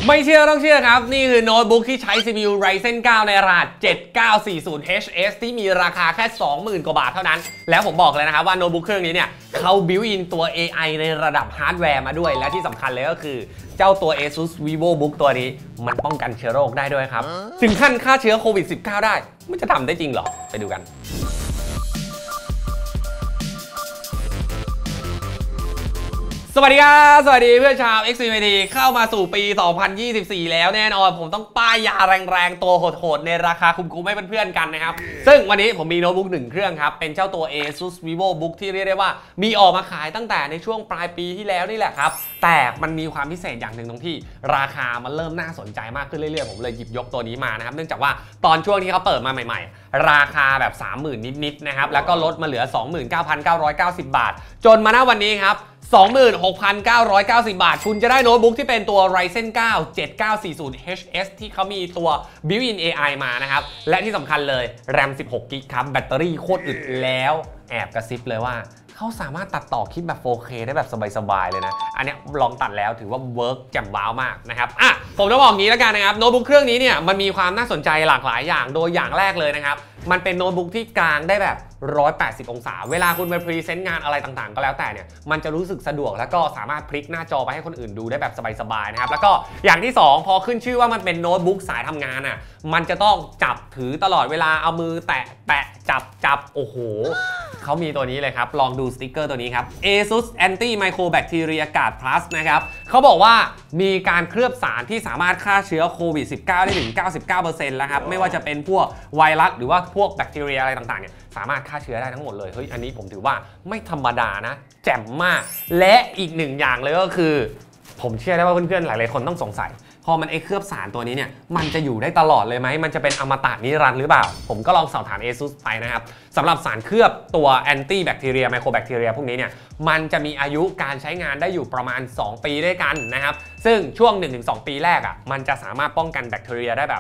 ไม่เชื่อต้องเชื่อครับนี่คือโน้ตบุ๊กที่ใช้ CPU Ryzen 9 ในรหัส 7940HS ที่มีราคาแค่ 20,000 กว่าบาทเท่านั้นแล้วผมบอกเลยนะครับว่าโน้ตบุ๊กเครื่องนี้เนี่ยเขาบิวอินตัว AI ในระดับฮาร์ดแวร์มาด้วยและที่สำคัญเลยก็คือเจ้าตัว ASUS VivoBook ตัวนี้มันป้องกันเชื้อโรคได้ด้วยครับถึงขั้นฆ่าเชื้อโควิด -19 ได้มันจะทำได้จริงเหรอไปดูกันสวัสดีครับสวัสดีเพื่อนชาว XCMD เข้ามาสู่ปี 2024 แล้วแน่นอนผมต้องป้ายยาแรงๆตัวโหดๆในราคาคุ้มๆให้เพื่อนๆกันนะครับซึ่งวันนี้ผมมีโน้ตบุ๊ก1เครื่องครับเป็นเจ้าตัว ASUS VivoBook ที่เรียกได้ว่ามีออกมาขายตั้งแต่ในช่วงปลายปีที่แล้วนี่แหละครับแต่มันมีความพิเศษอย่างหนึ่งตรงที่ราคามันเริ่มน่าสนใจมากขึ้นเรื่อยๆผมเลยหยิบยกตัวนี้มานะครับเนื่องจากว่าตอนช่วงที่เขาเปิดมาใหม่ๆราคาแบบ 30,000 นิดๆนะครับแล้วก็ลดมาเหลือ 29,990 บาทจนมาณวันนี้ครับ26,990 บาทคุณจะได้โน้ตบุ๊กที่เป็นตัว Ryzen 9 7940HS ที่เขามีตัว Built-in AI มานะครับและที่สำคัญเลย RAM 16 GB ครับแบตเตอรี่โคตรอึดแล้วแอบกระซิบเลยว่าเขาสามารถตัดต่อคลิปแบบ 4K ได้แบบสบายๆเลยนะอันนี้ลองตัดแล้วถือว่าเวิร์กแจ่มว้าวมากนะครับผมจะบอกงี้แล้วกันนะครับโน้ตบุ๊กเครื่องนี้เนี่ยมันมีความน่าสนใจหลากหลายอย่างโดยอย่างแรกเลยนะครับมันเป็นโน้ตบุ๊กที่กลางได้แบบ180 องศาเวลาคุณไปพรีเซนต์งานอะไรต่างๆก็แล้วแต่เนี่ยมันจะรู้สึกสะดวกแล้วก็สามารถพลิกหน้าจอไปให้คนอื่นดูได้แบบสบายๆนะครับแล้วก็อย่างที่2พอขึ้นชื่อว่ามันเป็นโน้ตบุ๊กสายทำงานมันจะต้องจับถือตลอดเวลาเอามือแตะจับโอ้โหเขามีตัวนี้เลยครับลองดูสติ๊กเกอร์ตัวนี้ครับ ASUS Anti Microbacteria Guard Plus นะครับเขาบอกว่ามีการเคลือบสารที่สามารถฆ่าเชื้อโควิด -19 ได้ถึง 99% แล้วครับไม่ว่าจะเป็นพวกไวรัสหรือว่าพวกแบคทีเรียอะไรต่างๆเนี่ยสามารถฆ่าเชื้อได้ทั้งหมดเลยเฮ้ยอันนี้ผมถือว่าไม่ธรรมดานะแจ่มมากและอีกหนึ่งอย่างเลยก็คือผมเชื่อได้ว่าเพื่อนๆหลายๆคนต้องสงสัยพอมันเคลือบสารตัวนี้เนี่ยมันจะอยู่ได้ตลอดเลยไหมมันจะเป็นอมตะนิรันดร์หรือเปล่าผมก็ลองสอบถาม ASUS ไปนะครับสำหรับสารเคลือบตัว anti bacteria microbacteria พวกนี้เนี่ยมันจะมีอายุการใช้งานได้อยู่ประมาณ2ปีด้วยกันนะครับซึ่งช่วง 1-2 ปีแรกมันจะสามารถป้องกันแบคทีเรียได้แบบ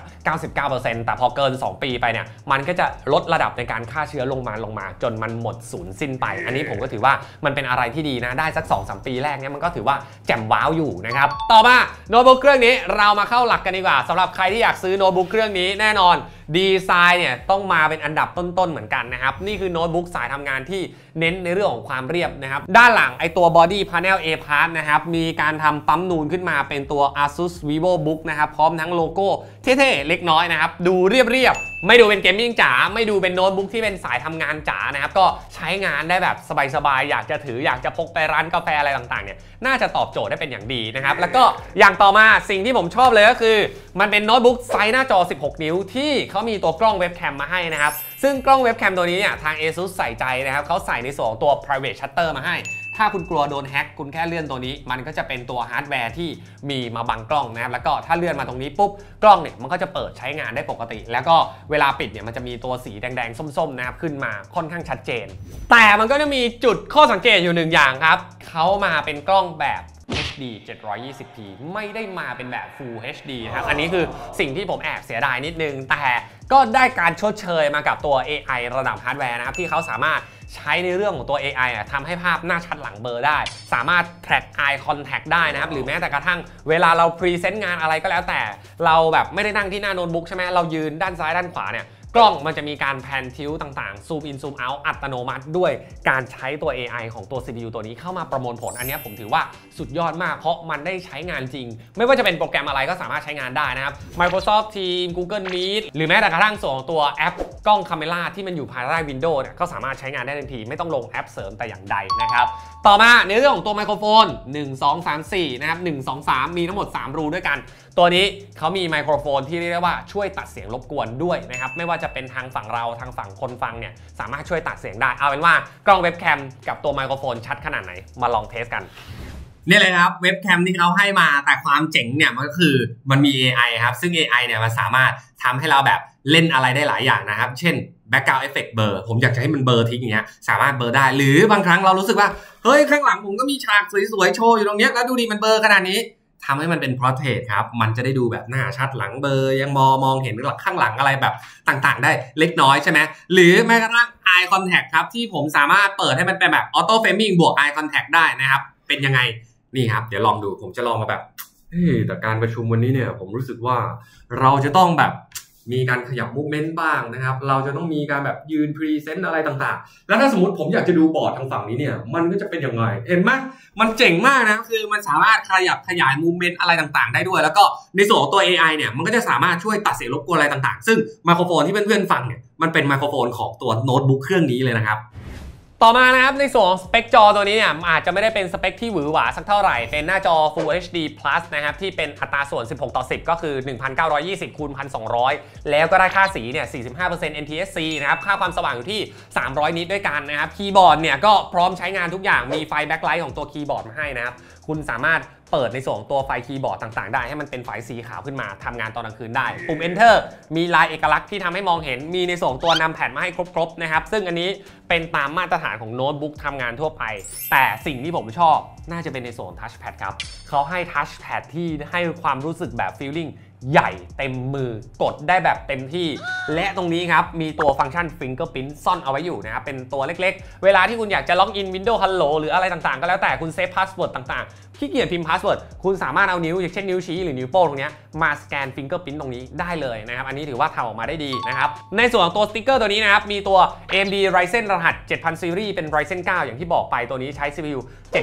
99% แต่พอเกิน2ปีไปเนี่ยมันก็จะลดระดับในการฆ่าเชื้อลงมาจนมันหมดสูญสิ้นไปอันนี้ผมก็ถือว่ามันเป็นอะไรที่ดีนะได้สัก 2-3 ปีแรกเนี่ยมันก็ถือว่าแจ่มว้าวอยู่นะครับต่อมาโน้ตบุ๊กเครื่องนี้เรามาเข้าหลักกันดีกว่าสำหรับใครที่อยากซื้อโน้ตบุ๊กเครื่องนี้แน่นอนดีไซน์เนี่ยต้องมาเป็นอันดับต้นๆเหมือนกันนะครับนี่คือโน้ตบุ๊กสายทำงานที่เน้นในเรื่องของความเรียบนะครับด้านหลังไอตัว body panel A part นะครับมีการทำปั๊มนูนขึ้นมาเป็นตัว ASUS VivoBook นะครับพร้อมทั้งโลโก้เท่ๆเล็กน้อยนะครับดูเรียบๆไม่ดูเป็นเกมมิ่งจ๋าไม่ดูเป็นโน้ตบุ๊กที่เป็นสายทำงานจ๋านะครับก็ใช้งานได้แบบสบายๆอยากจะถืออยากจะพกไปร้านกาแฟอะไรต่างๆเนี่ยน่าจะตอบโจทย์ได้เป็นอย่างดีนะครับแล้วก็อย่างต่อมาสิ่งที่ผมชอบเลยก็คือมันเป็นโน้ตบุ๊กไซส์หน้าจอ16 นิ้วที่เขามีตัวกล้องเว็บแคมมาให้นะครับซึ่งกล้องเว็บแคมตัวนี้เนี่ยทาง ASUS ใส่ใจนะครับเขาใส่ในส่วนของตัว private shutter มาให้ถ้าคุณกลัวโดนแฮ็กคุณแค่เลื่อนตัวนี้มันก็จะเป็นตัวฮาร์ดแวร์ที่มีมาบังกล้องนะครับแล้วก็ถ้าเลื่อนมาตรงนี้ปุ๊บกล้องเนี่ยมันก็จะเปิดใช้งานได้ปกติแล้วก็เวลาปิดเนี่ยมันจะมีตัวสีแดงๆส้มๆนะครับขึ้นมาค่อนข้างชัดเจนแต่มันก็จะมีจุดข้อสังเกตอยู่หนึ่งอย่างครับเขามาเป็นกล้องแบบHD 720p ไม่ได้มาเป็นแบบ Full HD นะครับอันนี้คือสิ่งที่ผมแอบเสียดายนิดนึงแต่ก็ได้การชดเชยมากับตัว AI ระดับฮาร์ดแวร์นะครับที่เขาสามารถใช้ในเรื่องของตัว AI ทำให้ภาพหน้าชัดหลังเบลอได้สามารถ track eye contact ได้นะครับหรือแม้แต่กระทั่งเวลาเราพรีเซนต์งานอะไรก็แล้วแต่เราแบบไม่ได้นั่งที่หน้าโน้ตบุ๊กใช่ไหมเรายืนด้านซ้ายด้านขวาเนี่ยกล้องมันจะมีการแพนทิลต่างๆซูมอินซูมเอาท์อัตโนมัติด้วยการใช้ตัว AI ของตัว CPU ตัวนี้เข้ามาประมวลผลอันนี้ผมถือว่าสุดยอดมากเพราะมันได้ใช้งานจริงไม่ว่าจะเป็นโปรแกรมอะไรก็สามารถใช้งานได้นะครับ Microsoft Teams Google Meet หรือแม้แต่กระทั่งส่วนของตัวแอปกล้อง Camera ที่มันอยู่ภายใต้ Windows เนี่ยก็สามารถใช้งานได้ทันทีไม่ต้องลงแอปเสริมแต่อย่างใดนะครับต่อมาในเรื่องของตัวไมโครโฟน1 2 3 4นะครับ1 2 3มีทั้งหมด3รูด้วยกันตัวนี้เขามีไมโครโฟนที่เรียกได้ว่าช่วยตัดเสียงรบกวนด้วยนะครับไม่ว่าจะเป็นทางฝั่งเราทางฝั่งคนฟังเนี่ยสามารถช่วยตัดเสียงได้เอาเป็นว่ากล้องเว็บแคมกับตัวไมโครโฟนชัดขนาดไหนมาลองเทสกันนี่เลยครับเว็บแคมที่เขาให้มาแต่ความเจ๋งเนี่ยมันก็คือมันมี AI ครับซึ่ง AI เนี่ยมันสามารถทำให้เราแบบเล่นอะไรได้หลายอย่างนะครับเช่น background effect เบอร์ผมอยากจะให้มันเบอร์ทิ้งอย่างเงี้ยสามารถเบอร์ได้หรือบางครั้งเรารู้สึกว่าเฮ้ยข้างหลังผมก็มีฉากสวยๆโชว์อยู่ตรงเนี้ยแล้วดูดิมันเบอร์ขนาดนี้ทำให้มันเป็น portrait ครับมันจะได้ดูแบบหน้าชัดหลังเบอร์ยังมองเห็นข้างหลังอะไรแบบต่างๆได้เล็กน้อยใช่ไหมหรือแม้กระทั่ง eye contact ครับที่ผมสามารถเปิดให้มันเป็นแบบ auto framing บวก eye contact ได้นะครับเป็นยังไงนี่ครับเดี๋ยวลองดูผมจะลองมาแบบแต่การประชุมวันนี้เนี่ยผมรู้สึกว่าเราจะต้องแบบมีการขยับมูฟเมนต์บ้างนะครับเราจะต้องมีการแบบยืนพรีเซนต์อะไรต่างๆแล้วถ้าสมมติผมอยากจะดูบอร์ดทางฝั่งนี้เนี่ยมันก็จะเป็นยังไงเห็นไหมมันเจ๋งมากนะคือมันสามารถขยับขยายมูฟเมนต์อะไรต่างๆได้ด้วยแล้วก็ในส่วนของตัว AI เนี่ยมันก็จะสามารถช่วยตัดเสียงรบกวนอะไรต่างๆซึ่งไมโครโฟนที่เพื่อนๆฟังเนี่ยมันเป็นไมโครโฟนของตัวโน้ตบุ๊กเครื่องนี้เลยนะครับต่อมานะครับในส่วนของสเปคจอตัวนี้เนี่ยอาจจะไม่ได้เป็นสเปคที่หวือหวาสักเท่าไหร่เป็นหน้าจอ Full HD Plus นะครับที่เป็นอัตราส่วน16:10ก็คือ 1920 คูณ 1200 แล้วก็ได้ค่าสีเนี่ย 45% NTSC นะครับค่าความสว่างอยู่ที่300 นิตด้วยกันนะครับคีย์บอร์ดเนี่ยก็พร้อมใช้งานทุกอย่างมีไฟแบ็คไลท์ของตัวคีย์บอร์ดมาให้นะครับคุณสามารถเปิดในส่วนของตัวไฟคีย์บอร์ดต่างๆได้ให้มันเป็นไฟสีขาวขึ้นมาทำงานตอนกลางคืนได้ปุ่ม Enter มีลายเอกลักษณ์ที่ทำให้มองเห็นมีในส่วนตัวนำแพดมาให้ครบๆนะครับซึ่งอันนี้เป็นตามมาตรฐานของโน้ตบุ๊กทำงานทั่วไปแต่สิ่งที่ผมชอบน่าจะเป็นในส่วนทัชแพดครับเขาให้ทัชแพดที่ให้ความรู้สึกแบบฟีลลิ่งใหญ่เต็มมือกดได้แบบเต็มที่และตรงนี้ครับมีตัวฟังก์ชัน Fingerprint ซ่อนเอาไว้อยู่นะครับเป็นตัวเล็กๆเวลาที่คุณอยากจะล็อกอิน Windows Hello หรืออะไรต่างๆก็แล้วแต่คุณเซฟพาสเวิร์ดต่างๆขี้เกียจพิมพ์พาสเวิร์ดคุณสามารถเอานิ้วอย่างเช่นนิ้วชี้หรือนิ้วโป้งตรงนี้มาสแกน Fingerprint ตรงนี้ได้เลยนะครับอันนี้ถือว่าทำออกมาได้ดีนะครับในส่วนของตัวสติ๊กเกอร์ตัวนี้นะครับมีตัว AMD Ryzen รหัส 7000 Series เป็น Ryzen 9 อย่างที่บอกไปตัวนี้ใช้ CPU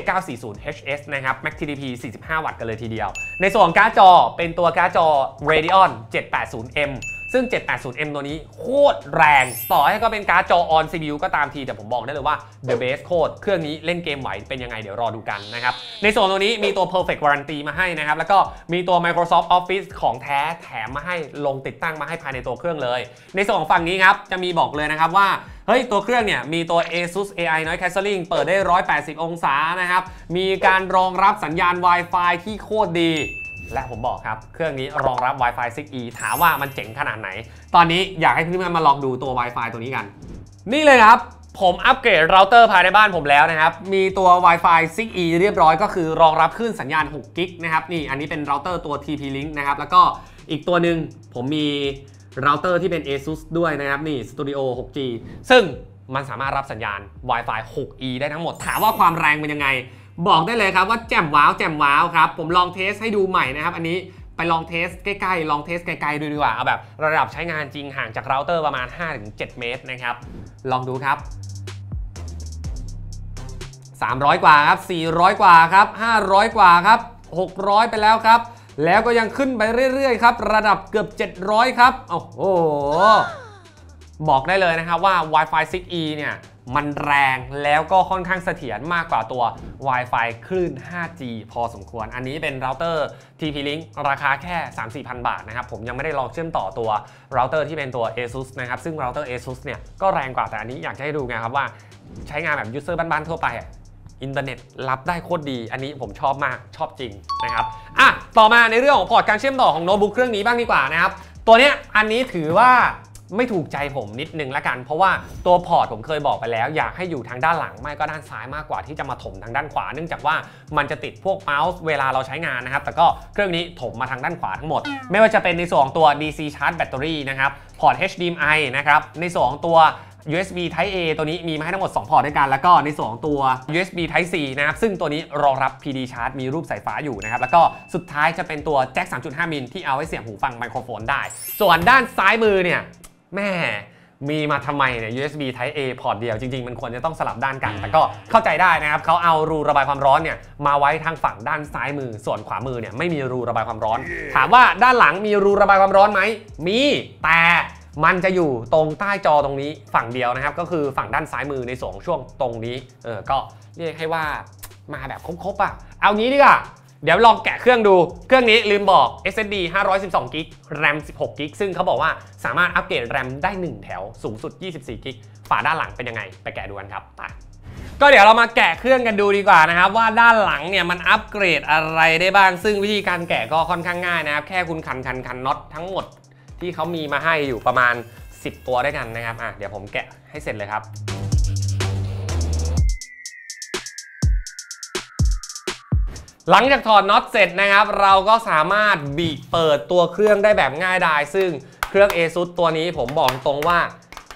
7940HS นะครับ Max TDP 45 วัตต์กันเลยทีเดียวในส่วนของการ์ดจอเป็นตัวการ์ดจอ Radeon 780M ซึ่ง 780M ตัวนี้โคตรแรงต่อให้ก็เป็นการ์ดจอ on CPU ก็ตามทีแต่ผมบอกได้เลยว่า the best โคตรเครื่องนี้เล่นเกมไหวเป็นยังไงเดี๋ยวรอดูกันนะครับในส่วนตัวนี้มีตัว perfect warranty มาให้นะครับแล้วก็มีตัว Microsoft Office ของแท้แถมมาให้ลงติดตั้งมาให้ภายในตัวเครื่องเลยในส่วนของฝั่งนี้ครับจะมีบอกเลยนะครับว่าเฮ้ยตัวเครื่องเนี่ยมีตัว ASUS AI Noise Cancelling เปิดได้180องศานะครับมีการรองรับสัญญาณ Wi-Fi ที่โคตรดีและผมบอกครับเครื่องนี้รองรับ Wi-Fi 6E ถามว่ามันเจ๋งขนาดไหนตอนนี้อยากให้เพื่อนๆมาลองดูตัว Wi-Fi ตัวนี้กันนี่เลยครับผมอัปเกรดเราเตอร์ภายในบ้านผมแล้วนะครับมีตัว Wi-Fi 6E เรียบร้อยก็คือรองรับคลื่นสัญญาณ6 กิกนะครับนี่อันนี้เป็นเราเตอร์ตัว TP-Link นะครับแล้วก็อีกตัวหนึ่งผมมีเราเตอร์ที่เป็น ASUS ด้วยนะครับนี่ Studio 6G ซึ่งมันสามารถรับสัญญาณ Wi-Fi 6E ได้ทั้งหมดถามว่าความแรงเป็นยังไงบอกได้เลยครับว่าแจ่มว้าวครับผมลองเทสให้ดูใหม่นะครับอันนี้ไปลองเทสใกล้ๆลองเทสไกลๆดูดีกว่าเอาแบบระดับใช้งานจริงห่างจากเราเตอร์ประมาณ 5-7 เมตรนะครับลองดูครับ300 กว่าครับ400 กว่าครับ500 กว่าครับ600ไปแล้วครับแล้วก็ยังขึ้นไปเรื่อยๆครับระดับเกือบ700ครับโอ้โหบอกได้เลยนะครับว่า Wi-Fi 6E เนี่ยมันแรงแล้วก็ค่อนข้างเสถียรมากกว่าตัว Wi-Fi คลื่น 5G พอสมควรอันนี้เป็นเราเตอร์ TP-Link ราคาแค่ 3-4,000 บาทนะครับผมยังไม่ได้ลองเชื่อมต่อตัวเราเตอร์ที่เป็นตัว ASUS นะครับซึ่งเราเตอร์ ASUS เนี่ยก็แรงกว่าแต่อันนี้อยากให้ดูไงครับว่าใช้งานแบบยูเซอร์บ้านๆทั่วไปอินเทอร์เน็ตรับได้โคตรดีอันนี้ผมชอบมากชอบจริงนะครับต่อมาในเรื่องของพอร์ตการเชื่อมต่อของโน้ตบุ๊กเครื่องนี้บ้างดีกว่านะครับตัวเนี้ยอันนี้ถือว่าไม่ถูกใจผมนิดนึงละกันเพราะว่าตัวพอร์ตผมเคยบอกไปแล้วอยากให้อยู่ทางด้านหลังไม่ก็ด้านซ้ายมากกว่าที่จะมาถมทางด้านขวาเนื่องจากว่ามันจะติดพวกเมาส์เวลาเราใช้งานนะครับแต่ก็เครื่องนี้ถมมาทางด้านขวาทั้งหมดไม่ว่าจะเป็นในส่วนของตัว DC Charge Battery นะครับพอร์ต HDMI นะครับในส่วนของตัวUSB Type A ตัวนี้มีมาให้ทั้งหมด2พอร์ตด้วยกันแล้วก็ในส่วนของตัว USB Type C นะครับซึ่งตัวนี้รองรับ PD Charge มีรูปสายฟ้าอยู่นะครับแล้วก็สุดท้ายจะเป็นตัวแจ็ค 3.5 มิลที่เอาไว้เสียบหูฟังไมโครโฟนได้ส่วนด้านซ้ายมือเนี่ยแม่มีมาทำไมเนี่ย USB Type A พอร์ตเดียวจริงๆมันควรจะต้องสลับด้านกันแต่ก็เข้าใจได้นะครับเขาเอารูระบายความร้อนเนี่ยมาไว้ทางฝั่งด้านซ้ายมือส่วนขวามือเนี่ยไม่มีรูระบายความร้อนถามว่าด้านหลังมีรูระบายความร้อนไหมมีแต่มันจะอยู่ตรงใต้จอตรงนี้ฝั่งเดียวนะครับก็คือฝั่งด้านซ้ายมือในส่วนช่วงตรงนี้ก็เรียกให้ว่ามาแบบครบๆเอางี้ดีกว่าเดี๋ยวลองแกะเครื่องดูเครื่องนี้ลืมบอก SSD 512 กิก RAM 16 กิกซึ่งเขาบอกว่าสามารถอัปเกรด RAM ได้1แถวสูงสุด24 กิกฝาด้านหลังเป็นยังไงไปแกะดูกันครับไปก็เดี๋ยวเรามาแกะเครื่องกันดูดีกว่านะครับว่าด้านหลังเนี่ยมันอัปเกรดอะไรได้บ้างซึ่งวิธีการแกะก็ค่อนข้างง่ายนะครับแค่คุณขันน็อตทั้งหมดที่เขามีมาให้อยู่ประมาณ10ตัวด้วยกันนะครับเดี๋ยวผมแกะให้เสร็จเลยครับหลังจากถอดน็อตเสร็จนะครับเราก็สามารถบีบเปิดตัวเครื่องได้แบบง่ายดายซึ่งเครื่อง ASUS ตัวนี้ผมบอกตรงว่าเ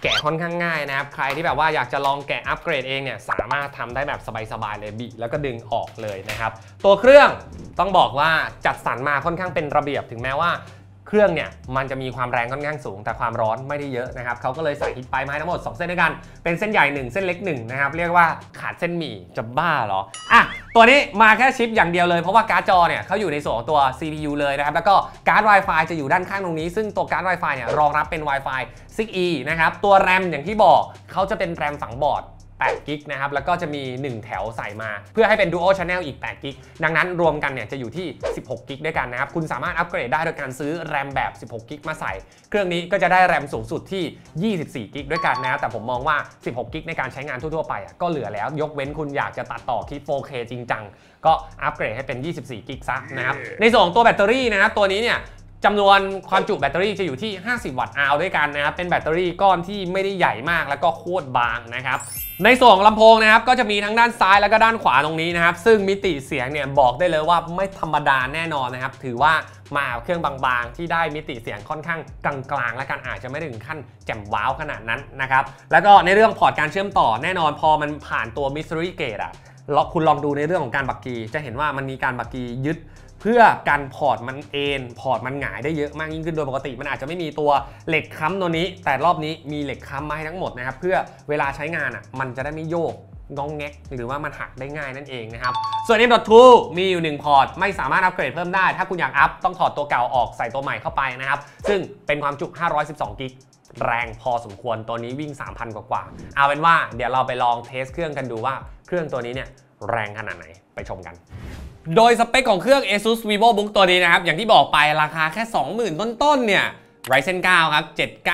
แกะค่อนข้างง่ายนะครับใครที่แบบว่าอยากจะลองแกะอัปเกรดเองเนี่ยสามารถทำได้แบบสบายๆเลยบิแล้วก็ดึงออกเลยนะครับตัวเครื่องต้องบอกว่าจัดสรรมาค่อนข้างเป็นระเบียบถึงแม้ว่าเครื่องเนี่ยมันจะมีความแรงค่อนข้างสูงแต่ความร้อนไม่ได้เยอะนะครับเขาก็เลยใส่ฮีทไพป์มาให้ทั้งหมด2เส้นด้วยกันเป็นเส้นใหญ่1เส้นเล็ก1นะครับเรียกว่าขาดเส้นหมี่จะบ้าเหรออ่ะตัวนี้มาแค่ชิปอย่างเดียวเลยเพราะว่าการ์ดจอเนี่ยเขาอยู่ในส่วนของตัว CPU เลยนะครับแล้วก็การ์ด Wi-Fi จะอยู่ด้านข้างตรงนี้ซึ่งตัวการ์ด Wi-Fi เนี่ยรองรับเป็น Wi-Fi 6E นะครับตัว RAM อย่างที่บอกเขาจะเป็น RAM ฝังบอร์ด8 กิกนะครับแล้วก็จะมี1แถวใส่มาเพื่อให้เป็น Dual Channel อีก8 กิกดังนั้นรวมกันเนี่ยจะอยู่ที่16 กิกด้วยกันนะครับคุณสามารถอัปเกรดได้โดยการซื้อ RAM แบบ16 กิกมาใส่เครื่องนี้ก็จะได้ RAM สูงสุดที่24 กิกด้วยกันนะครับแต่ผมมองว่า16 กิกในการใช้งานทั่วๆไปก็เหลือแล้วยกเว้นคุณอยากจะตัดต่อคลิป 4K จริงจังก็อัปเกรดให้เป็น24 กิกซะนะครับในส่วนของตัวแบตเตอรี่นะครับตัวนี้เนี่ยจำนวนความจุแบตเตอรี่จะอยู่ที่50 วัตต์อาวด้วยกันนะครับเป็นแบตเตอรี่ก้อนที่ไม่ได้ใหญ่มากแล้วก็โคตรบางนะครับในส่วนของลำโพงนะครับก็จะมีทั้งด้านซ้ายแล้วก็ด้านขวาตรงนี้นะครับซึ่งมิติเสียงเนี่ยบอกได้เลยว่าไม่ธรรมดาแน่นอนนะครับถือว่ามาเครื่องบางๆที่ได้มิติเสียงค่อนข้างกลางๆและกันอาจจะไม่ถึงขั้นแจ่มว้าวขนาดนั้นนะครับแล้วก็ในเรื่องพอร์ตการเชื่อมต่อแน่นอนพอมันผ่านตัว Mystery Gate คุณลองดูในเรื่องของการบักกีจะเห็นว่ามันมีการบักกียึดเพื่อกันพอร์ตมันพอร์ตมันหงายได้เยอะมากยิ่งขึ้นโดยปกติมันอาจจะไม่มีตัวเหล็กค้ำตัวนี้แต่รอบนี้มีเหล็กค้ำมาให้ทั้งหมดนะครับเพื่อเวลาใช้งานมันจะได้ไม่โยกงองแงกหรือว่ามันหักได้ง่ายนั่นเองนะครับส่วน M.2 มีอยู่1พอร์ตไม่สามารถอัปเกรดเพิ่มได้ถ้าคุณอยากอัพต้องถอดตัวเก่าออกใส่ตัวใหม่เข้าไปนะครับซึ่งเป็นความจุ512กิกแรงพอสมควรตัวนี้วิ่ง 3,000 กว่าเอาเป็นว่าเดี๋ยวเราไปลองเทสเครื่องกันดูว่าเครื่องตัวนี้เนี่ยแรงขนาดไหนไปชมกันโดยสเปคของเครื่อง ASUS VivoBook ตัวนี้นะครับอย่างที่บอกไปราคาแค่ 20,000 ต้นๆเนี่ย Ryzen 9 ครับ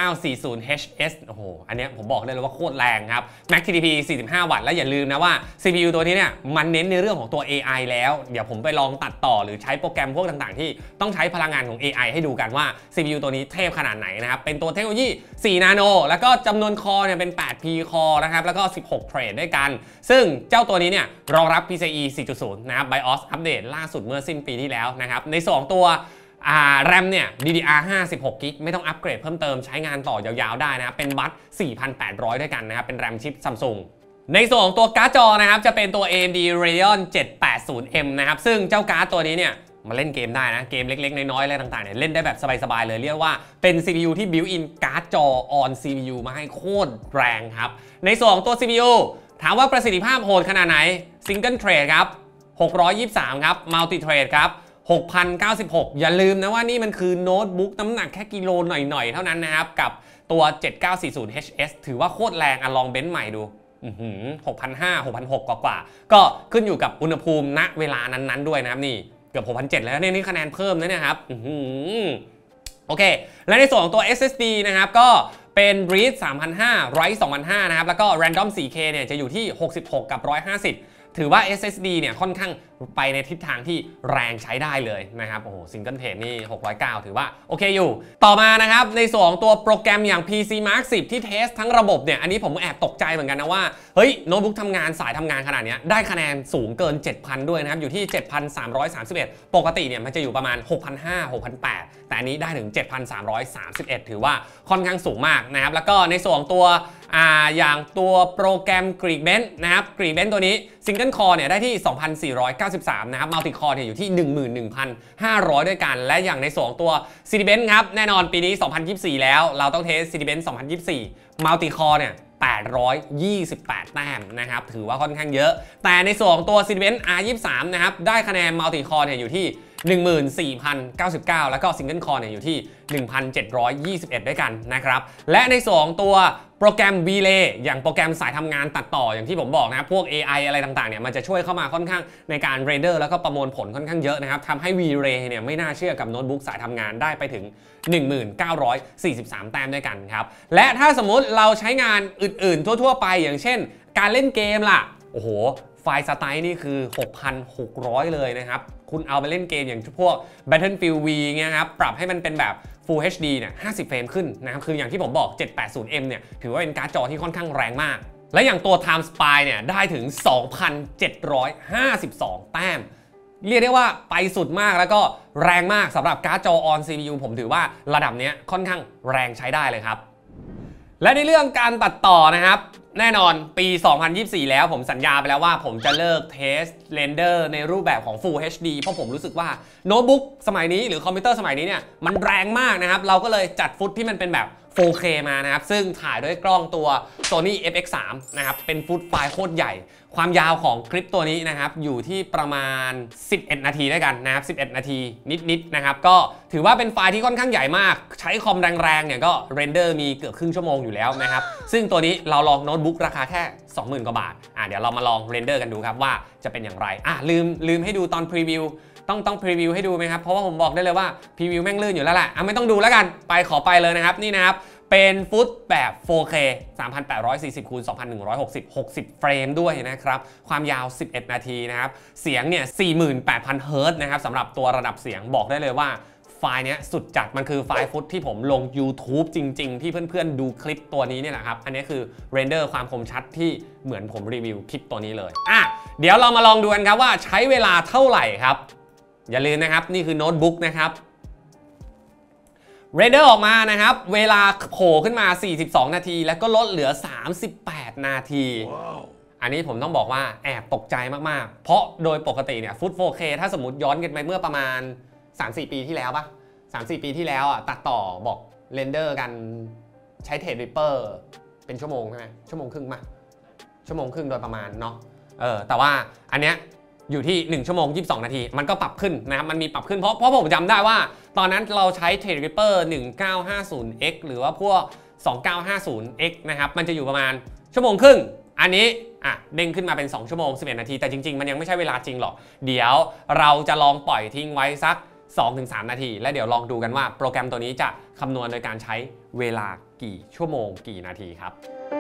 7940HS โอ้โหอันนี้ผมบอกได้เลยว่าโคตรแรงครับ Max TDP 45 วัตต์และอย่าลืมนะว่า CPU ตัวนี้เนี่ยมันเน้นในเรื่องของตัว AI แล้วเดี๋ยวผมไปลองตัดต่อหรือใช้โปรแกรมพวกต่างๆที่ต้องใช้พลังงานของ AI ให้ดูกันว่า CPU ตัวนี้เทพขนาดไหนนะครับเป็นตัวเทคโนโลยี4 นาโนแล้วก็จำนวนคอร์เนี่ยเป็น 8P คอร์นะครับแล้วก็16 เทรดด้วยกันซึ่งเจ้าตัวนี้เนี่ยรองรับ PCIe 4.0 นะครับ BIOS อัปเดตล่าสุดเมื่อสิ้นปีที่แล้วนะครับใน2ตัวRAM เนี่ย DDR5 16 กิกไม่ต้องอัปเกรดเพิ่มเติมใช้งานต่อยาวๆได้นะครับเป็นบัส 4,800 ด้วยกันนะครับเป็น RAM ชิป Samsung ในส่วนของตัวการ์ดจอนะครับจะเป็นตัว AMD Radeon 780M นะครับซึ่งเจ้าการ์ดตัวนี้เนี่ยมาเล่นเกมได้นะเกมเล็กๆน้อยๆอะไรต่างๆเนี่ยเล่นได้แบบสบายๆเลยเรียกว่าเป็น CPU ที่ built in การ์ดจอ on CPU มาให้โคตรแรงครับในส่วนของตัว CPU ถามว่าประสิทธิภาพโหดขนาดไหน Single Thread ครับ623ครับ Multi Thread ครับ6,096อย่าลืมนะว่านี่มันคือโน้ตบุ๊กน้ำหนักแค่กิโลหน่อยๆเท่านั้นนะครับกับตัว 7940HS ถือว่าโคตรแรงลองเบนซ์ใหม่ดู6,500 6,600 กว่าก็ขึ้นอยู่กับอุณหภูมิณเวลานั้นๆด้วยนะครับนี่เกือบ 6,700 แล้วนี่คะแนนเพิ่มนะเนี่ยครับโอเคและในส่วนของตัว SSD นะครับก็เป็น Breeze 3,500 Write 2,500 นะครับแล้วก็ Random 4K เนี่ยจะอยู่ที่66กับ150ถือว่า SSD เนี่ยค่อนข้างไปในทิศทางที่แรงใช้ได้เลยนะครับโอ้โหซิงเกิลเทรดนี่609ถือว่าโอเคอยู่ต่อมานะครับในส่วนของตัวโปรแกรมอย่าง PC Mark 10 ที่เทสทั้งระบบเนี่ยอันนี้ผมแอบตกใจเหมือนกันนะว่าเฮ้ยโน้ตบุ๊กทำงานสายทำงานขนาดนี้ได้คะแนนสูงเกิน 7,000 ด้วยนะครับอยู่ที่ 7,331 ปกติเนี่ยมันจะอยู่ประมาณ 6,500 6,800 แต่อันนี้ได้ถึง 7,331 ถือว่าค่อนข้างสูงมากนะครับแล้วก็ในส่วนของตัวอย่างตัวโปรแกรม Geekbench นะครับ Geekbench ตัวนี้ Single Core เนี่ยได้ที่ 2,493 นะครับ Multi Core เนี่ยอยู่ที่ 11,500 ด้วยกันและอย่างในส่วนของตัว Cinebench ครับแน่นอนปีนี้ 2024 แล้วเราต้องเทส Cinebench 2024 Multi Core เนี่ย828 แต้มนะครับถือว่าค่อนข้างเยอะแต่ในส่วนของตัว Cinebench R23 นะครับได้คะแนน Multi Core เนี่ยอยู่ที่ 14,099 แล้วก็ Single Core เนี่ยอยู่ที่ 1,721 ด้วยกันนะครับและในส่วนของตัวโปรแกรม V-Ray อย่างโปรแกรมสายทำงานตัดต่ออย่างที่ผมบอกนะครับพวก AI อะไรต่างๆเนี่ยมันจะช่วยเข้ามาค่อนข้างในการเรนเดอร์แล้วก็ประมวลผลค่อนข้างเยอะนะครับทำให้ V-Ray เนี่ยไม่น่าเชื่อกับโน้ตบุ๊กสายทำงานได้ไปถึง 1943 แต้มด้วยกันครับและถ้าสมมุติเราใช้งานอื่นๆทั่วๆไปอย่างเช่นการเล่นเกมล่ะโอ้โหไฟล์สไตล์นี่คือ 6,600 เลยนะครับคุณเอาไปเล่นเกมอย่างพวก Battlefield V เงี้ยครับปรับให้มันเป็นแบบ Full HD เนี่ย50 เฟรมขึ้นนะครับคืออย่างที่ผมบอก 780M เนี่ยถือว่าเป็นการ์ดจอที่ค่อนข้างแรงมากและอย่างตัว Time Spy เนี่ยได้ถึง 2,752 แต้มเรียกได้ว่าไปสุดมากแล้วก็แรงมากสำหรับการ์ดจอ on CPU ผมถือว่าระดับนี้ค่อนข้างแรงใช้ได้เลยครับและในเรื่องการตัดต่อนะครับแน่นอนปี 2024 แล้วผมสัญญาไปแล้วว่าผมจะเลิกเทสเรนเดอร์ในรูปแบบของ Full HD เพราะผมรู้สึกว่าโน้ตบุ๊กสมัยนี้หรือคอมพิวเตอร์สมัยนี้เนี่ยมันแรงมากนะครับเราก็เลยจัดฟุตที่มันเป็นแบบ 4K มานะครับซึ่งถ่ายด้วยกล้องตัว Sony FX3 นะครับเป็นฟุตไฟล์โคตรใหญ่ความยาวของคลิปตัวนี้นะครับอยู่ที่ประมาณ11นาทีด้วยกันนะครับ11นาทีนิดนะครับก็ถือว่าเป็นไฟล์ที่ค่อนข้างใหญ่มากใช้คอมแรงๆเนี่ยก็เรนเดอร์มีเกือบครึ่งชั่วโมงอยู่แล้วนะครับซึ่งตัวนี้เราลองโน้ตบุ๊กราคาแค่ 20,000 กว่าบาทเดี๋ยวเรามาลองเรนเดอร์กันดูครับว่าจะเป็นอย่างไรลืมให้ดูตอนพรีวิวต้องพรีวิวให้ดูไหมครับเพราะว่าผมบอกได้เลยว่าพรีวิวแม่งลื่นอยู่แล้วแหละไม่ต้องดูแล้วกันขอไปเลยนะครับนี่นะครับเป็นฟุตแบบ 4K 3840 คูณ 2160 60 เฟรมด้วยนะครับความยาว11นาทีนะครับเสียงเนี่ย 48,000 เฮิร์ตซ์นะครับสำหรับตัวระดับเสียงบอกได้เลยว่าไฟล์นี้สุดจัดมันคือไฟล์ฟุตที่ผมลง YouTube จริงๆที่เพื่อนๆดูคลิปตัวนี้เนี่ยแหละครับอันนี้คือเรนเดอร์ความคมชัดที่เหมือนผมรีวิวคลิปตัวนี้เลยเดี๋ยวเรามาลองดูกันครับว่าใช้เวลาเท่าไหร่ครับอย่าลืมนะครับนี่คือโน้ตบุ๊กนะครับเรนเดอร์ออกมานะครับเวลาโผล่ขึ้นมา42นาทีแล้วก็ลดเหลือ38นาที อันนี้ผมต้องบอกว่าแอบตกใจมากๆเพราะโดยปกติเนี่ยฟุต 4K ถ้าสมมติย้อนกันไปเมื่อประมาณ 3-4 ปีที่แล้วป่ะ 3-4 ปีที่แล้วตัดต่อบอกเรนเดอร์กันใช้เทรดริปเปอร์เป็นชั่วโมงใช่ไหมชั่วโมงครึ่งป่ะชั่วโมงครึ่งโดยประมาณเนาะแต่ว่าอันเนี้ยอยู่ที่1ชั่วโมง22นาทีมันก็ปรับขึ้นนะครับมันมีปรับขึ้นเพราะผมจำได้ว่าตอนนั้นเราใช้ Threadripper 1950X หรือว่าพวก 2950X นะครับมันจะอยู่ประมาณชั่วโมงครึ่งอันนี้เด้งขึ้นมาเป็น2ชั่วโมง11นาทีแต่จริงๆมันยังไม่ใช่เวลาจริงหรอกเดี๋ยวเราจะลองปล่อยทิ้งไว้สัก 2-3 นาทีแล้วเดี๋ยวลองดูกันว่าโปรแกรมตัวนี้จะคำนวณโดยการใช้เวลากี่ชั่วโมงกี่นาทีครับ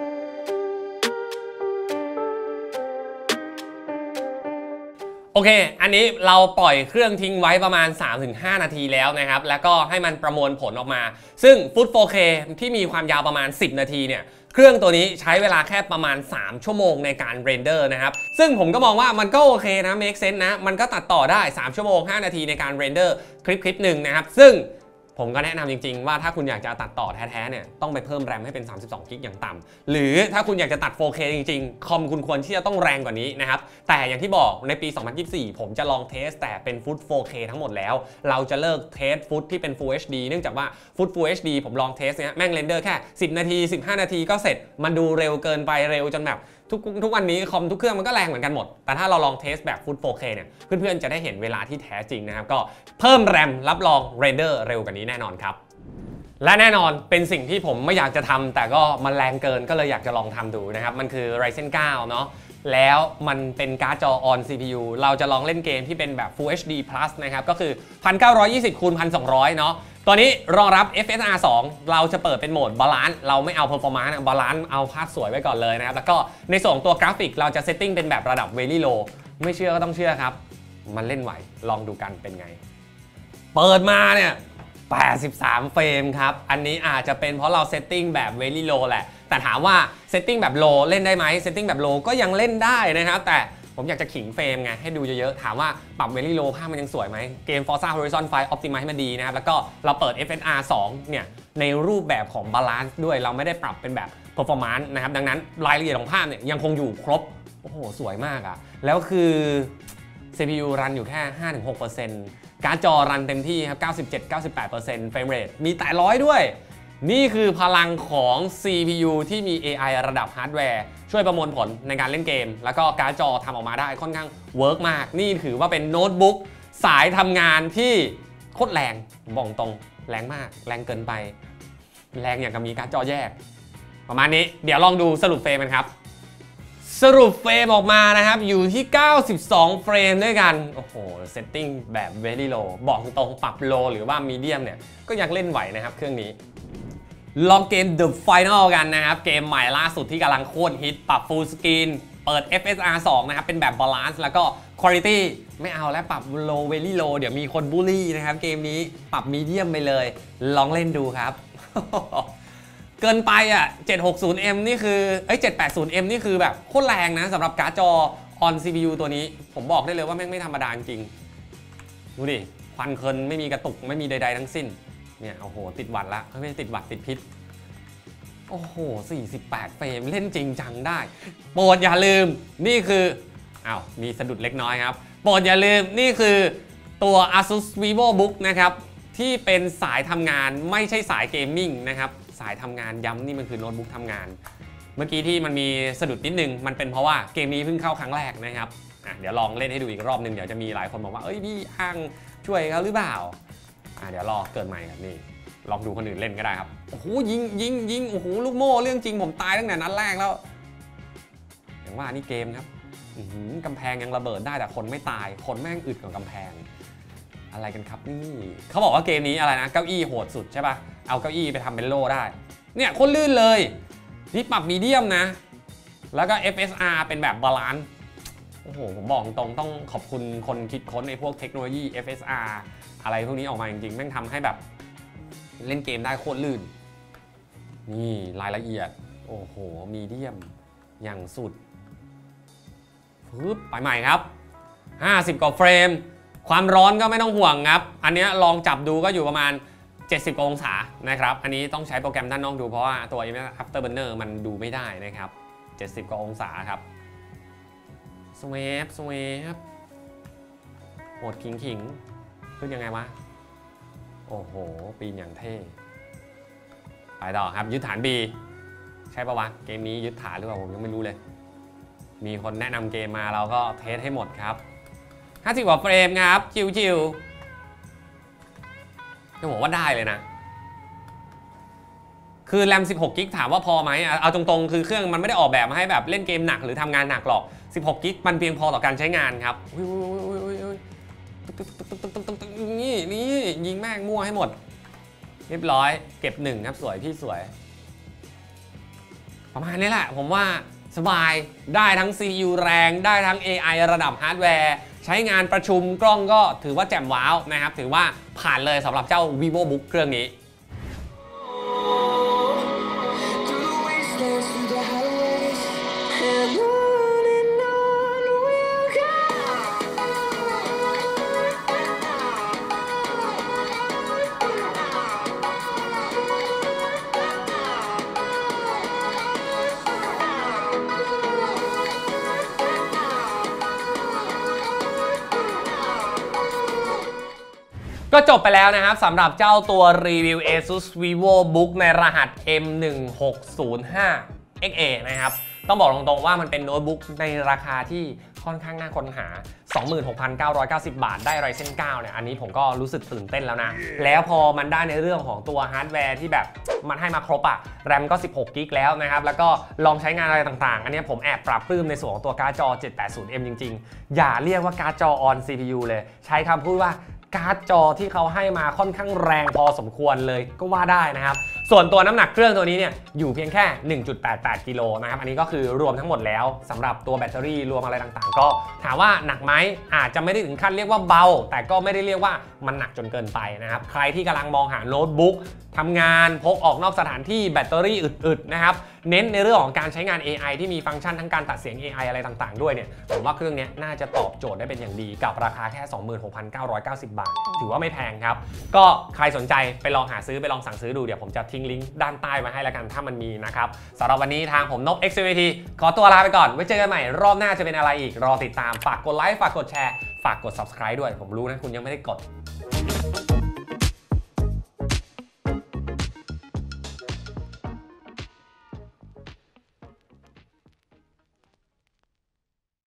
โอเคอันนี้เราปล่อยเครื่องทิ้งไว้ประมาณ 3-5 นาทีแล้วนะครับแล้วก็ให้มันประมวลผลออกมาซึ่งฟุต 4K ที่มีความยาวประมาณ10นาทีเนี่ยเครื่องตัวนี้ใช้เวลาแค่ประมาณ3ชั่วโมงในการเรนเดอร์นะครับซึ่งผมก็มองว่ามันก็โอเคนะ make sense นะมันก็ตัดต่อได้3ชั่วโมง5นาทีในการเรนเดอร์คลิปหนึ่งนะครับซึ่งผมก็แนะนำจริงๆว่าถ้าคุณอยากจะตัดต่อแท้ๆเนี่ยต้องไปเพิ่มแรมให้เป็น32กิกอย่างต่ำหรือถ้าคุณอยากจะตัด 4K จริงๆคอมคุณควรที่จะต้องแรงกว่านี้นะครับแต่อย่างที่บอกในปี 2024 ผมจะลองเทสแต่เป็นฟุต 4K ทั้งหมดแล้วเราจะเลิกเทสฟุตที่เป็น Full HD เนื่องจากว่าฟุต Full HD ผมลองเทสเนี่ยแม่งเรนเดอร์แค่10นาที15นาทีก็เสร็จมันดูเร็วเกินไปเร็วจนแบบทุกวันนี้คอมทุกเครื่องมันก็แรงเหมือนกันหมดแต่ถ้าเราลองเทสแบบฟุต 4K เนี่ยเพื่อนๆจะได้เห็นเวลาที่แท้จริงนะครับก็เพิ่มแรมรับรองเรนเดอร์เร็วกว่านี้แน่นอนครับและแน่นอนเป็นสิ่งที่ผมไม่อยากจะทำแต่ก็มันแรงเกินก็เลยอยากจะลองทำดูนะครับมันคือ Ryzen 9 เนาะแล้วมันเป็นการ์ดจอ on CPU เราจะลองเล่นเกมที่เป็นแบบ Full HD Plus นะครับก็คือ 1920 คูณ 1200 เนาะตัวนี้รองรับ FSR 2 เราจะเปิดเป็นโหมดบาลานซ์เราไม่เอา Performance บาลานซ์เอาภาพสวยไว้ก่อนเลยนะครับแล้วก็ในส่วนตัวกราฟิกเราจะเซตติ้งเป็นแบบระดับ Very Low ไม่เชื่อก็ต้องเชื่อครับมันเล่นไหวลองดูกันเป็นไงเปิดมาเนี่ย83 เฟรมครับอันนี้อาจจะเป็นเพราะเราเซตติ้งแบบ Very Low แหละแต่ถามว่าเซตติ้งแบบ Low เล่นได้ไหมเซตติ้งแบบ Low ก็ยังเล่นได้นะครับแต่ผมอยากจะขิงเฟรมไงให้ดูเยอะๆถามว่าปรับ Very Low ภาพมันยังสวยไหมเกม Forza Horizon 5 Optimize ให้มันดีนะครับแล้วก็เราเปิด FSR 2 เนี่ยในรูปแบบของ Balance ด้วยเราไม่ได้ปรับเป็นแบบ Performance นะครับดังนั้นรายละเอียดของภาพเนี่ยยังคงอยู่ครบโอ้โหสวยมากอะแล้วคือ CPU รันอยู่แค่ 5-6%การ์ดจอรันเต็มที่ครับ 97-98% เฟรมเรทมีแต่100ด้วยนี่คือพลังของ CPU ที่มี AI ระดับฮาร์ดแวร์ช่วยประมวลผลในการเล่นเกมแล้วก็การ์ดจอทำออกมาได้ค่อนข้างเวิร์กมากนี่ถือว่าเป็นโน้ตบุ๊กสายทำงานที่โคตรแรงบอกตรงแรงมากแรงเกินไปแรงอย่างกับมีการ์ดจอแยกประมาณนี้เดี๋ยวลองดูสรุปเฟรมกันครับสรุปเฟรมออกมานะครับอยู่ที่92เฟรมด้วยกันโอ้โหเซตติ้งแบบ Very Low บอกตรงปรับ Low หรือว่า Medium เนี่ยก็ยังเล่นไหวนะครับเครื่องนี้ลองเกม The Final กันนะครับเกมใหม่ล่าสุดที่กำลังโคตรฮิตปรับ Full Screen เปิด FSR 2 นะครับเป็นแบบ Balance แล้วก็ Quality ไม่เอาแล้วปรับ Low Very Low เดี๋ยวมีคนบูลลี่นะครับเกมนี้ปรับ Medium ไปเลยลองเล่นดูครับ เกินไป760M นี่คือ780M นี่คือแบบโคตรแรงนะสำหรับการ์ดจอ on CPU ตัวนี้ผมบอกได้เลยว่าแม่งไม่ธรรมดาจริงดูดิควันเคินไม่มีกระตุกไม่มีใดๆทั้งสิ้นเนี่ยโอ้โหติดหวัดละไม่ใช่ติดหวัดติดพิษโอ้โห48เฟรมเล่นจริงจังได้โปรดอย่าลืมนี่คือมีสะดุดเล็กน้อยครับโปรดอย่าลืมนี่คือตัว ASUS VivoBook นะครับที่เป็นสายทำงานไม่ใช่สายเกมมิ่งนะครับสายทำงานย้ำนี่มันคือโน้ตบุ๊กทำงานเมื่อกี้ที่มันมีสะดุดนิดนึงมันเป็นเพราะว่าเกมนี้เพิ่งเข้าครั้งแรกนะครับเดี๋ยวลองเล่นให้ดูอีกรอบนึงเดี๋ยวจะมีหลายคนบอกว่าเอ้ยพี่อ้างช่วยเขาหรือเปล่าเดี๋ยวรอเกิดใหม่ครับนี่ลองดูคนอื่นเล่นก็ได้ครับโอ้โหยิงโอ้โหลูกโม่เรื่องจริงผมตายตั้งแต่นัดแรกแล้วอย่างว่านี่เกมครับกำแพงยังระเบิดได้แต่คนไม่ตายคนแม่งอึดกว่ากำแพงอะไรกันครับนี่เขาบอกว่าเกมนี้อะไรนะเก้าอี้โหดสุดใช่ป่ะเอาเก้าอี้ไปทำเป็นโล่ได้เนี่ยโคตรลื่นเลยนี่ปรับมีเดียมนะแล้วก็ FSR เป็นแบบบาลานซ์โอ้โหผมบอกตรงต้องขอบคุณคนคิดค้นในพวกเทคโนโลยี FSR อะไรพวกนี้ออกมาจริงๆแม่งทำให้แบบเล่นเกมได้โคตรลื่นนี่รายละเอียดโอ้โหมีเดียมอย่างสุดปึ๊บไปใหม่ครับ50กว่าเฟรมความร้อนก็ไม่ต้องห่วงครับอันนี้ลองจับดูก็อยู่ประมาณ70องศานะครับอันนี้ต้องใช้โปรแกรมด้านนอกดูเพราะว่าตัว Afterburner มันดูไม่ได้นะครับ70กว่าองศาครับสวปโหดขิงขึ้นยังไงวะโอ้โหปีนอย่างเท่ไปต่อครับยึดฐาน B ใช่ปะวะเกมนี้ยึดฐานหรือเปล่าผมยังไม่รู้เลยมีคนแนะนำเกมมาเราก็เทสให้หมดครับ50กว่าเฟรมครับชิวๆจะบอกว่าได้เลยนะคือแรม16กิกถามว่าพอไหมเอาตรงๆคือเครื่องมันไม่ได้ออกแบบมาให้แบบเล่นเกมหนักหรือทำงานหนักหรอก16กิกมันเพียงพอต่อการใช้งานครับนี่ยิงแม่งมั่วให้หมดเรียบร้อยเก็บ1ครับสวยพี่สวยประมาณนี้แหละผมว่าสบายได้ทั้ง CPU แรงได้ทั้ง AI ระดับฮาร์ดแวร์ใช้งานประชุมกล้องก็ถือว่าแจ่มว้าวนะครับถือว่าผ่านเลยสำหรับเจ้า VivoBook เครื่องนี้ก็จบไปแล้วนะครับสำหรับเจ้าตัวรีวิว ASUS VivoBook ในรหัส M1605XA นะครับต้องบอกตรงๆว่ามันเป็นโน้ตบุ๊กในราคาที่ค่อนข้างน่าค้นหา 26,990 บาทได้ Ryzen 9เนี่ยอันนี้ผมก็รู้สึกตื่นเต้นแล้วนะแล้วพอมันได้ในเรื่องของตัวฮาร์ดแวร์ที่แบบมันให้มาครบอะแรมก็16กิกแล้วนะครับแล้วก็ลองใช้งานอะไรต่างๆอันนี้ผมแอบปรับปลื้มในส่วนของตัวการ์ดจอ 780M จริงๆอย่าเรียกว่าการ์ดจอ on CPU เลยใช้คำพูดว่าการ์ดจอที่เขาให้มาค่อนข้างแรงพอสมควรเลยก็ว่าได้นะครับส่วนตัวน้ำหนักเครื่องตัวนี้เนี่ยอยู่เพียงแค่ 1.88 กิโลนะครับอันนี้ก็คือรวมทั้งหมดแล้วสำหรับตัวแบตเตอรี่รวมอะไรต่างๆก็ถามว่าหนักไหมอาจจะไม่ได้ถึงขั้นเรียกว่าเบาแต่ก็ไม่ได้เรียกว่ามันหนักจนเกินไปนะครับใครที่กำลังมองหาโน้ตบุ๊กทำงานพกออกนอกสถานที่แบตเตอรี่อึดๆนะครับเน้นในเรื่องของการใช้งาน AI ที่มีฟังก์ชันทั้งการตัดเสียง AI อะไรต่างๆด้วยเนี่ยผมว่าเครื่องนี้น่าจะตอบโจทย์ได้เป็นอย่างดีกับราคาแค่ 26,990 บาทถือว่าไม่แพงครับก็ใครสนใจไปลองหาซื้อไปลองสั่งซื้อดูเดี๋ยวผมจะทิ้งลิงก์ด้านใต้มาให้แล้วกันถ้ามันมีนะครับสำหรับวันนี้ทางผมนก XMT ขอตัวลาไปก่อนไว้เจอกันใหม่รอบหน้าจะเป็นอะไรอีกรอติดตามฝากกดไลค์ฝากกดแชร์ฝากกด subscribe ด้วยผมรู้นะคุณยังไม่ได้กด